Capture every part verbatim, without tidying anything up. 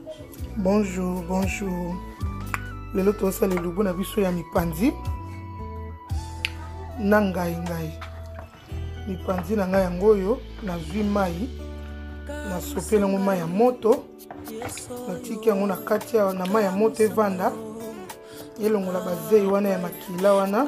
Bonjour, bonjour. Le loto ça le lubu na biso ya mipanzi. Nangai ngai. Mipanzi na ngai yangoyo na zwi mai. Na sopela ngo mai ya moto. Na tiki yango na kati ya na mai ya moto evanda. Yelongo la bazei wana ya makila wana.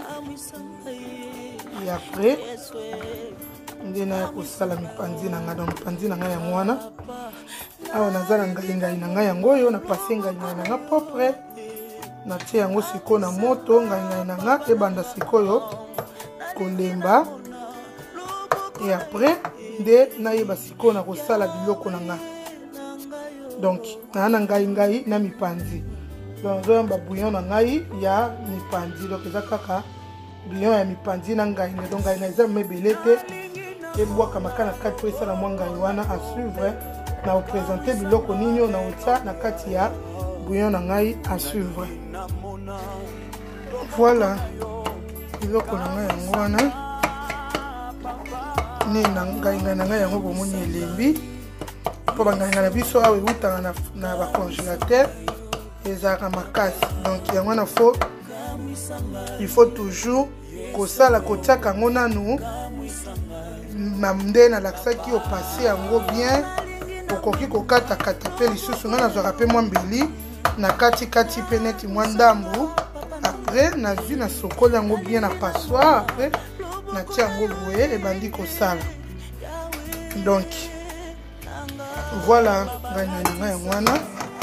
Ya après ndena ya kosala mipanzi na ngai, donc mipanzi na ngai yango wana. Awa nazala ngai ngai na ngai yangoyo na pase ngai ngai na ngai propre. Na tia yango siko na moto ngai ngai na ngai ebanda sikoyo kolemba. Et après nde na yeba siko na kosala biloko na ngai. Donc na na ngai ngai na mipanzi. Donc zo yamba bouillon na ngai ya mipanzi, donc eza kaka bouillon ya mipanzi na ngai, donc ngai na eza mebelete et bois kamaka na kati pesa na mwanga wana à suivre na représenter biloko ninyo na otsa na kati ya bouillon na ngai à suivre. Voilà biloko na ngai yango wana ni na ngai ngai na ngai yango bomoni elembi po banganga na biso awe utanga na na ba congélateur ezaka makasi, donc yango na faut il faut toujours kosala kotiaka ngo nanu mamde na laksaki au passé yango bien okoki kokata kata pe lisusu nga nazwaka pe mwa mbeli na kati kati pe neti mwa ndambu. Après nazwi na sokola yango bien na passoire, après natia yango boye ebandi kosala. Donc voilà ngai na ngai yango wana.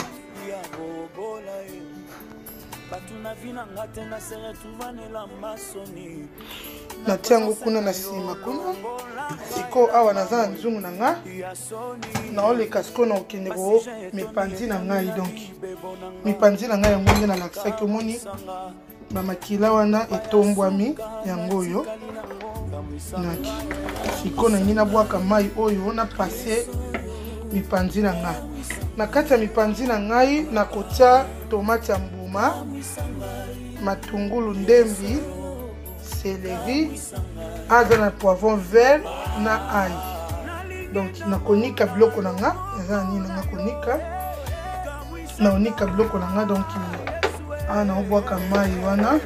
Natia yango kuna na sima kuna siko awa naza na nzungu na nga na oleka siko na okende ko mipanzi na ngai. Donc mipanzi na ngai yango nde na lakisaki omoni bamakila wana etombwami yango oyo naki siko na ngina bwaka mai oyo na pase mipanzi na ngai. Na kati ya mipanzi na ngai na kotia tomate ya mbuma, matungulu ndembi, céleri, aza na poivron vert na ail. Donc na konika biloko na nga, eza ni na konika. Na onika biloko na nga, donc ana obwaka mai wana.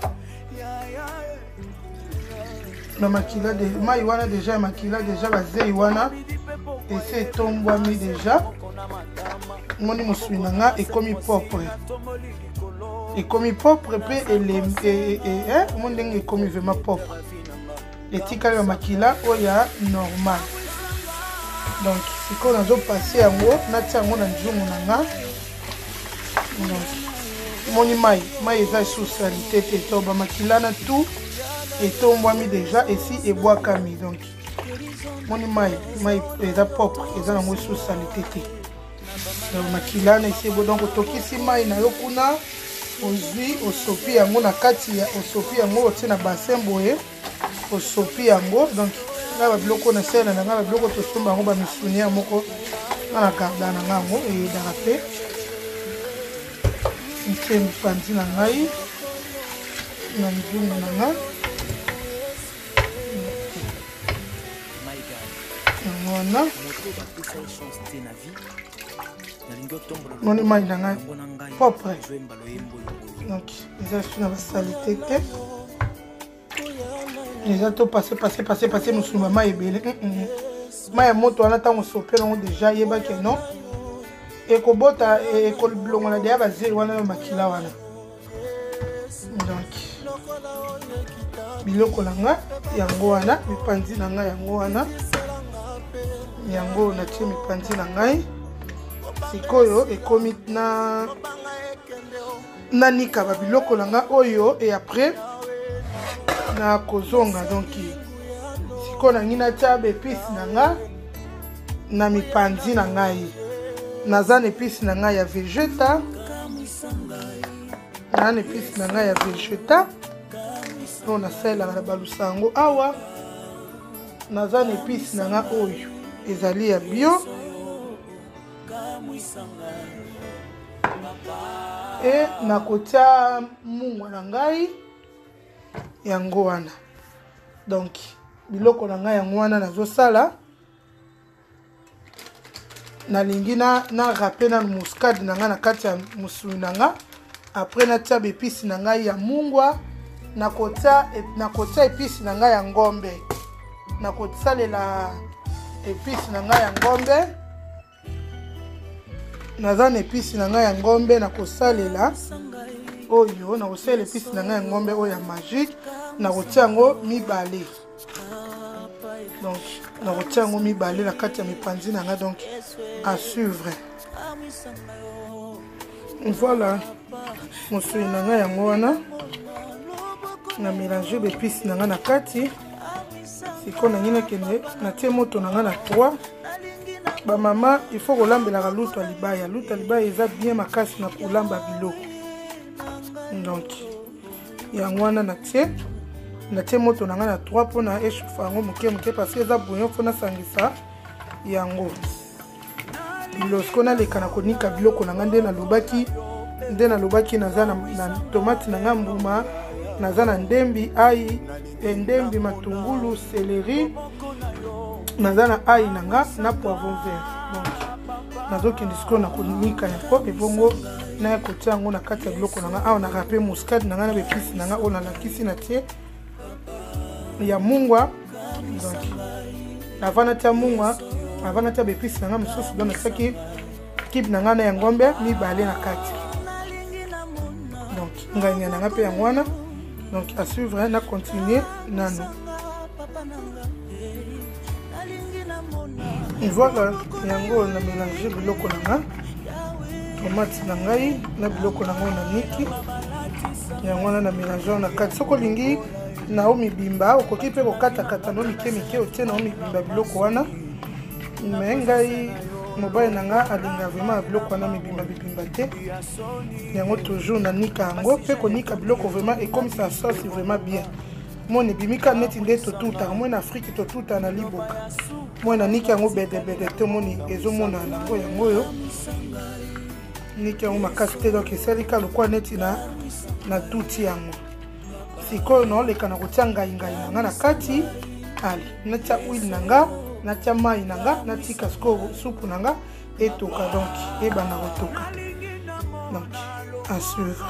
Na makila de mai wana déjà makila déjà bazei wana. Ese tombwami déjà. Moni musui na nga ekomi propre. Ekomi propre pe ele e e mon ndenge ekomi vraiment propre. Etikala ya makila oya normal. Donc siko nazo passer yango natia yango na nzungu na nga. Donc moni mai mai eza sous salité te to ba makila na tout etombwami déjà ici ebwakami. Donc moni mai mai eza propre eza nango sous salité te. Donc makila na ici bo donc tokisi mai na yo kuna ozwi osopi yango na kati ya osopi yango otie na bassin boye osopi yango. Donc na ba biloko na sela na ba biloko to somba yango ba misunia moko na garda na ngango e darape ntie mipanzi na ngai na nzungu na nga ngona moni mai na ngai propre. Donc eza su na basalite te eza to passe passe passe passe musuma mai ebele mai ya moto wana ntango osopela yango déjà yebaki non ekobota ekolongola deya bazeli wana na makila wana. Donc biloko na nga yango wana mipanzi na ngai yango wana yango natie mipanzi na ngai sikoyo ekomi na nanika ba biloko na nga oyo et après na kozonga. Donc siko na ngina tia épice na nga na mipanzi na ngai naza na épice na ngai ya vegeta na épice na ngai ya vegeta on na sala na balusa yango awa naza na épice na nga oyo ezali ya bio et na kotia mungwa na ngai yango wana. Donc biloko na ngai yango wana nazosala nalingi na na râper na muscade na nga na kati ya musuni na nga. Après natia épice na nga ya mungwa, nakotia nakotia épice na nga ya ngombe. Nakosalela épice na nga ya ngombe. Nazana épice na nga ya ngombe nakosalela oyo nakosalela épice na nga ya ngombe oyo ya magique, nakotia ngo mibale. Donc nakotia ngo mibale na kati ya mipanzi na nga, donc à suivre. Voilà. Musui na nga yango wana na mélanger d'épices na nga na kati. Siko na ngina kende na tie moto na nga na trois. Ba mama il faut kolambela lutu ya libaya. Lutu ya libaya eza bien makasi na kolamba biloko. Donc yango wana na tie na tie moto na nga na trois pour na échauffer yango moke moke parce que eza bouillon faut na sangisa yango. Lorsqu'on a les kanakonika biloko na nga nde na lobaki nde na lobaki naza na, na tomate na nga mbuma, naza na ndembi ai ndembi matungulu céleri, naza na ai na nga na poivron vert. Donc nazokende sikoyo na konika yango ebongo na kotia yango na kati ya biloko na nga. Awa na râper muscade na nga na bépice na nga oyo nalakisi na tie ya mungwa. Donc avant natia mungwa, avant natia bépice na nga mosusu don nasaki kibe na nga na ya ngombe mibale na kati. Donc ngai na nga pe yango wana. Donc à suivre na continuer nano. Voilà yango na mélanger biloko na nga, tomate na ngai na biloko na ngo na niki yango wana na mélanger na kati. Soko lingi na o mibimba okoki pe kokata kata no mike mike otie na o mibimba biloko wana. Mais ngai mobile na nga alinga vraiment biloko wana mibimba bibimba te. Yango toujours na nika yango pe konika biloko vraiment et comme ça sauce vraiment bien. Moi ne bimika neti nde to tuta moi na Afrique to tuta na liboka. Moi na nika yango bede bede te moni ezomona nango yango yo. Nika yango makasi te donc esalika lokwa neti na na tuti yango. Sikoyo no leka na kotia ngai ngai na nga na kati. Ali natia huile na nga, natia mai na nga, natika siko soupe na nga etoka donc ebana kotoka. Donc à suivre.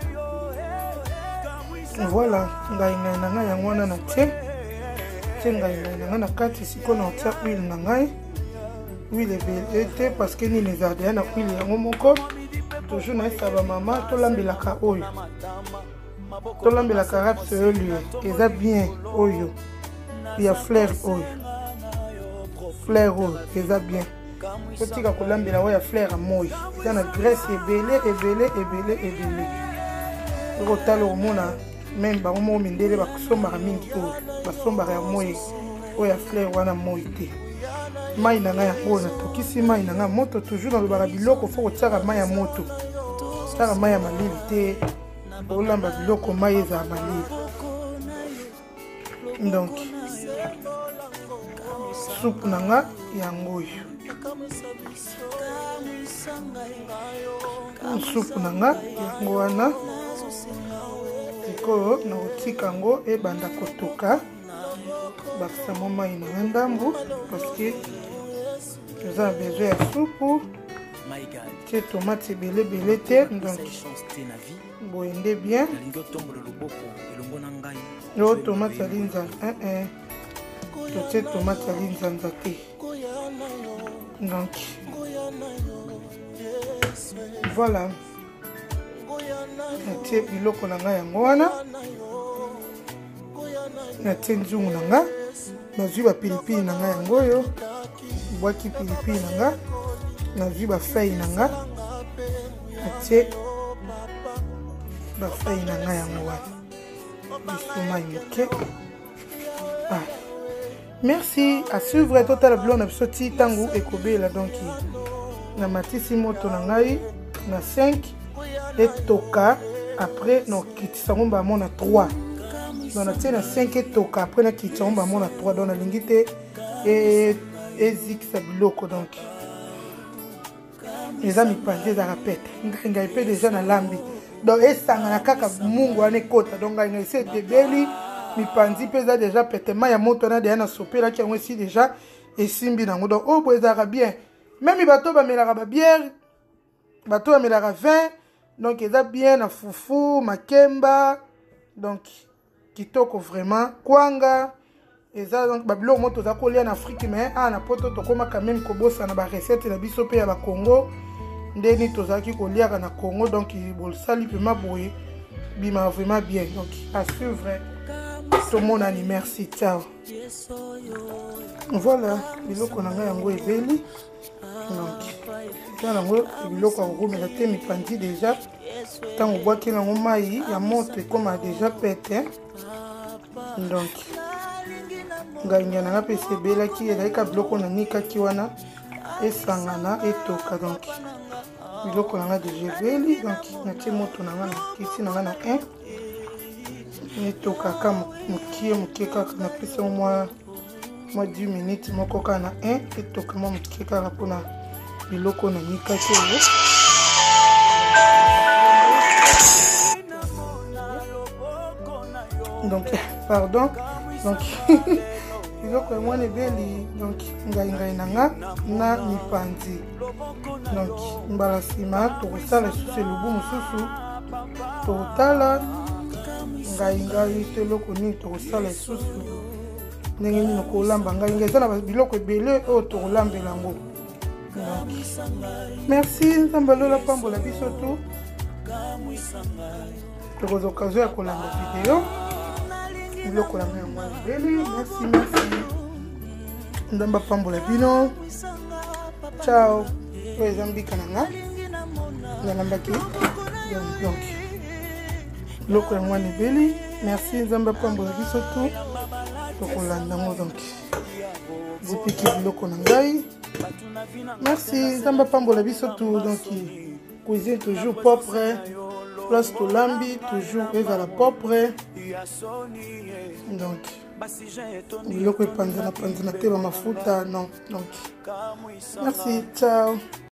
Voilà, ngai ngai na ngai yango wana na tie. Tie ngai ngai na nga na kati siko na tia huile na ngai. Huile ebele te parce que nini ezala na huile yango moko. Toujours na esa ba mama tolambelaka oyo. Tolambelaka rapse oyo eza bien oyo. Il y a fleur oyo. Fleur oyo eza bien. Otika kolambela oyo fleur moyi. Il y a na graisse ebele ebele ebele ebele. Rotalo omona même ba mo mindele ba kusomba mingi oyo. Ba somba ya moyi oyo fleur wana moyi te. Mai na nga ya bona tokisi mai na nga moto toujours dans le barabiloko faut kotiaka mai ya moto. Saka mai ya malili te. Olamba biloko mai eza malili. Donc soupe na nga yango oyo. Soupe na nga yango wana. Sikoyo na kotika yango ebanda kotoka. Bakisa mo mai na ndambu parce que nous avons besoin de soupe. Tie tomate ebele ebele te donc boyende bien. Yo tomate alinza un un. Totie tomate alinza te. Donc voilà. Natie biloko na nga yango wana. Natie nzungu na nga. Nazwi ba pilipili na nga yango oyo. Bwaki pilipili na nga. Nazwi ba feuille na nga. Natie ba feuille na nga yango wana. Bisuma yoke. Ah. Merci à suivre total blond episode tangu ekobela donc na matisi moto na ngai na cinq et toka après no kitisa ngomba mona trois. Dans la scène cinq et toka après na kitisa ngomba mona trois dans la lingite et ezik sa biloko donc. Les amis pensent à répète. Ngai pe déjà na lambi. Donc esanga na kaka mungu ane kota donc ngai essaie de beli mi panzi pesa déjà pétement ya moto na déjà na sopela qui on aussi déjà et simbi nango donc oh boezara bien même bato bamelaka ba bière bato bamelaka vin donc eza bien na fufu makemba donc kitoko vraiment kwanga eza donc babiloko mo toza kolia na Afrique mais ah na poto tokoma quand même kobosa na ba recette na biso pe ya ba Congo ndeni tozaki koliaka na Congo donc bolsali pe maboye bima vraiment bien donc à suivre tout le monde ani merci ciao voilà biloko na ngai yango ebeli donc tala yango biloko ya kokomela te mipandi déjà ntango obwaki nango mai ya moto ekoma déjà pete donc ngai ngai nanga mpe esebelaki ezalika biloko nanikaki wana esangana etoka donc biloko nanga déjà ebeli donc natie moto nanga na kisi nanga na un etoka kaka mokie mokie kaka napesa mwa mwa dix minutes moko kaka na un etoka mwa mokie kaka mpona biloko nanikaki oyo donc pardon donc biloko ya mwana ebeli donc ngai ngai nanga na mipanzi donc mbala nsima tokosala lisusu elubu mosusu tokotala ngai ngai te eloko nini tokosala lisusu ndenge nini kolamba ngai ngai eza na biloko ebele oyo tokolambela yango merci nzambe alola pambola biso tu tokozwa okazo ya kolanda video biloko na yango ebele merci merci nzambe apambola bino ciao oyo eza mbika na nga nalambaki donc biloko yango wana ebeli merci nzambe apambola biso tu tokolanda yango donc zipiki biloko na ngai merci nzambe apambola biso tu donc cuisine toujours propre place tolambi toujours ezala propre donc biloko epanzana panzana te bamafuta non donc merci ciao